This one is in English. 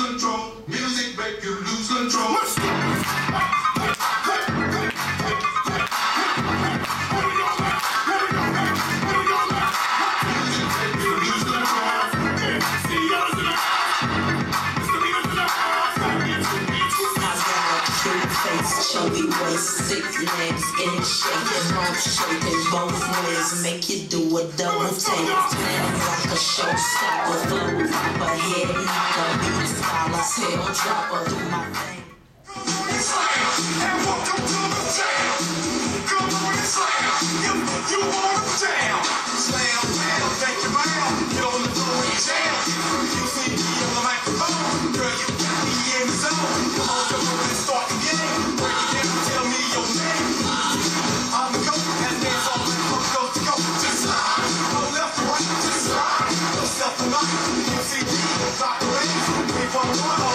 control. Music make you lose control. Chubby waist, thick legs, in shaking, rump shaking both ways, make you do a double take. Planning like a showstopper, flow popper, head knocker, beat scholar, tail dropper, do my thing. And welcome to the jam. Come on and slam. If you want to jam, slam, slam, thank you, ma'am. Get on the floor and jam. You see me on the microphone, girl, you got me in the zone. Come on, come on and start the game. Break it down, tell me your name. I'm the coach, and dance all the way from coast to coast. Just slide, go left to right, just slide. Go self to right, you see me, rock the range. We from the